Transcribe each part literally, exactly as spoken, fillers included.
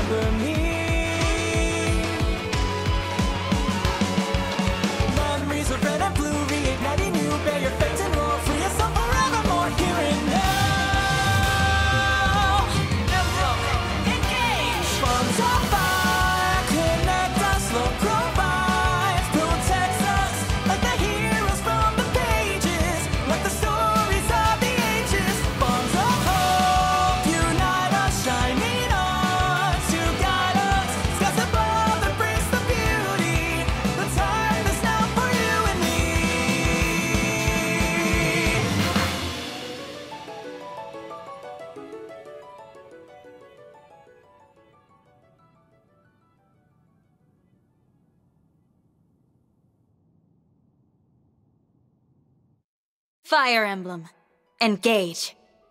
remember me. Memories of red and blue, reigniting you. Bear your fate and roar, free yourself forevermore. Here and now. Emblem, engage. Bonds of fire connect us, love provides, protects us like the heroes from the pages, like the stories of the ages. Bonds of hope unite us, shining on to guide us. Skies above that brings the beauty. The time is now for you and me. Fire Emblem. Engage.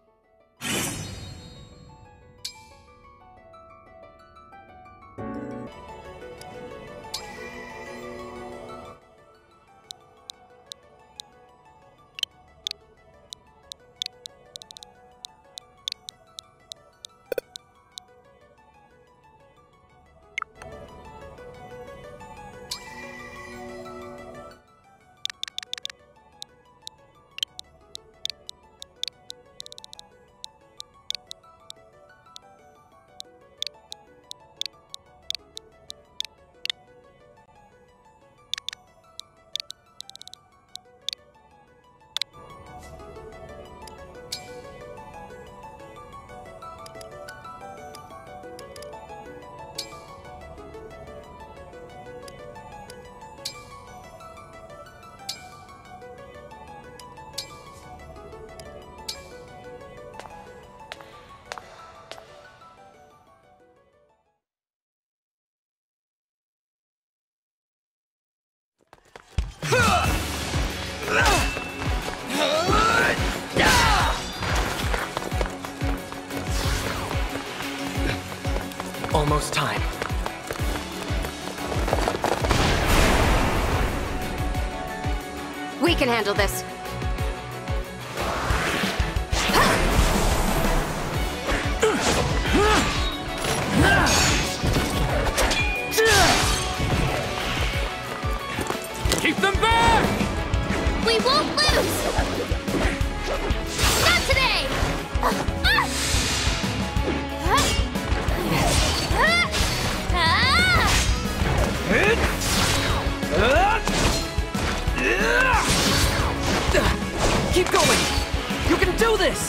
Almost time. We can handle this. Keep them back! We won't lose! Not today! Keep going! You can do this!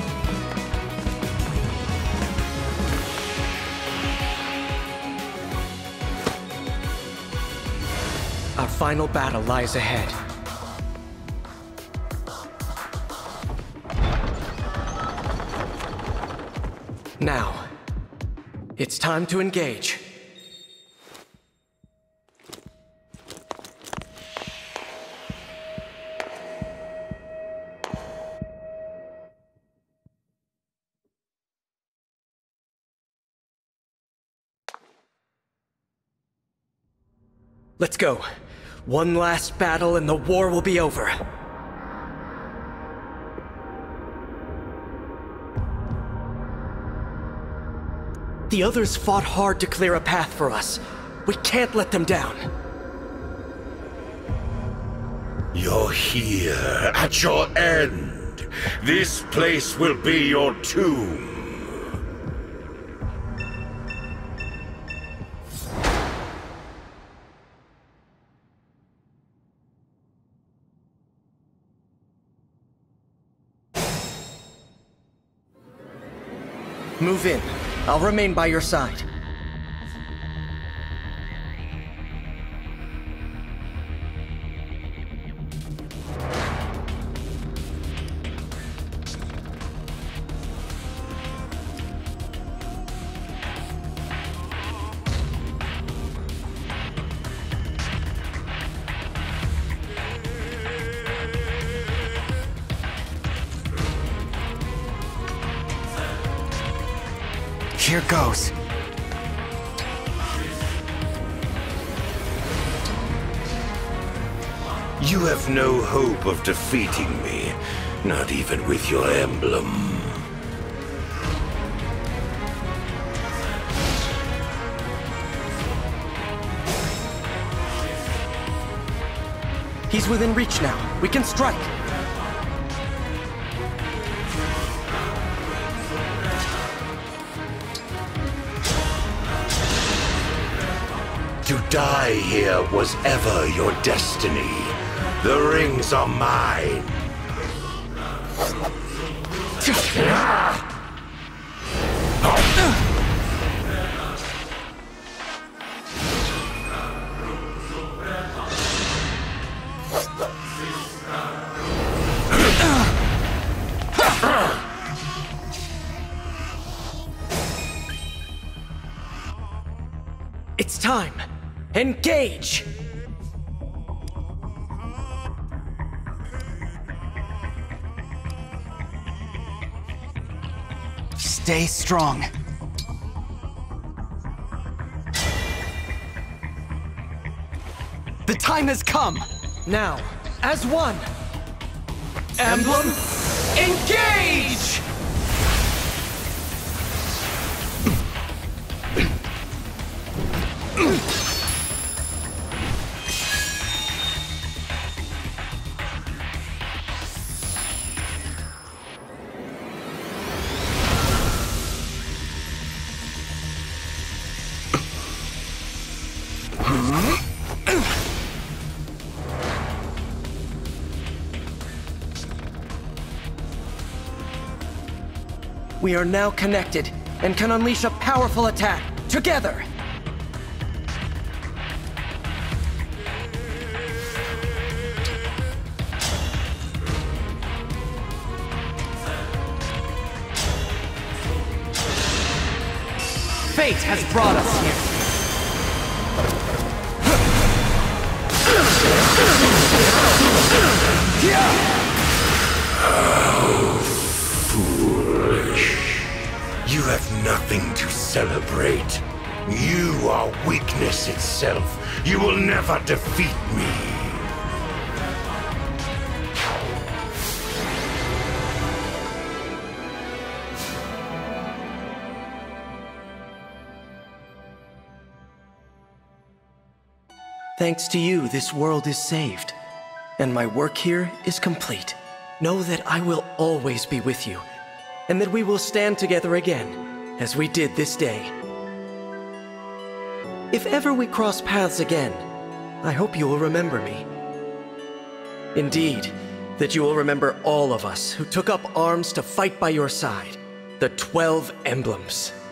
Our final battle lies ahead. Now, it's time to engage. Let's go. One last battle and the war will be over. The others fought hard to clear a path for us. We can't let them down. You're here at your end. This place will be your tomb. Move in. I'll remain by your side. Here goes. You have no hope of defeating me, not even with your emblem. He's within reach now. We can strike. To die here was ever your destiny. The rings are mine. It's time. Engage! Stay strong. The time has come! Now, as one! Emblem, engage! We are now connected and can unleash a powerful attack together! Fate has brought us here. How foolish. You have nothing to celebrate. You are weakness itself. You will never defeat me. Thanks to you, this world is saved, and my work here is complete. Know that I will always be with you, and that we will stand together again, as we did this day. If ever we cross paths again, I hope you will remember me. Indeed, that you will remember all of us who took up arms to fight by your side, the Twelve Emblems.